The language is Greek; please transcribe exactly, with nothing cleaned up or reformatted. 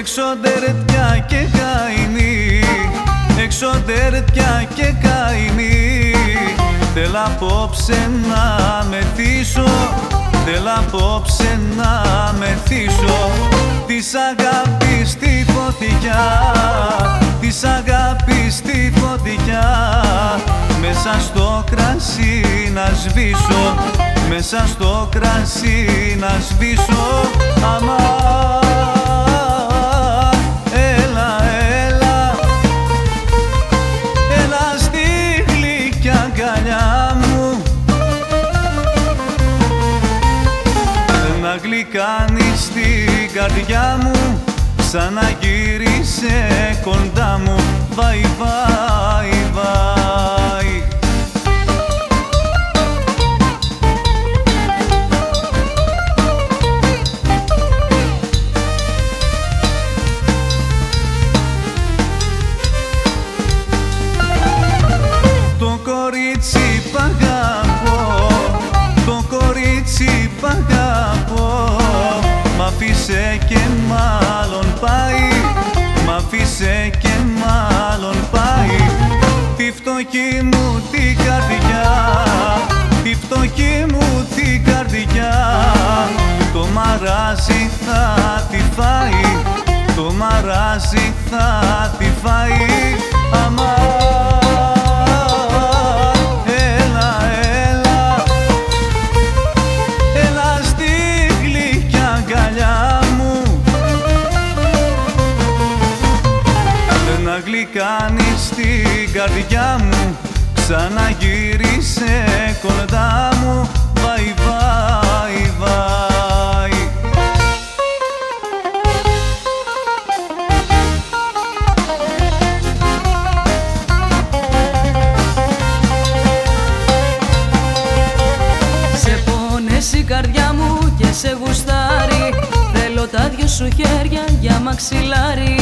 Εξωτερετιά και καημή, εξωτερετιά και καημή. Θέλ' απόψε να μεθύσω, θέλ' απόψε να μεθύσω. Της αγάπης τη φωτιά, της αγάπης τη φωτιά. Μέσα στο κρασί να σβήσω, μέσα στο κρασί να σβήσω. Αμά να γλυκάνεις την καρδιά μου, ξαναγύρισε κοντά μου. Βαϊ, βαϊ, βαϊ. Το κορίτσι π' αγαπώ, το κορίτσι π' αγαπώ. Μ' αφήσε και μάλλον πάει, μ' αφήσε και μάλλον πάει. Τη φτωχή μου την καρδιά, τη φτωχή μου την καρδιά. Το μαράζι θα τη φάει, το μαράζι θα τη φάει. Αμά να γλυκάνεις την καρδιά μου, ξαναγύρισε κοντά μου. Βαϊ, βαϊ, βαϊ. Σε πόνες η καρδιά μου και σε γουστάρει. Θέλω τα δυο σου χέρια για μαξιλάρι.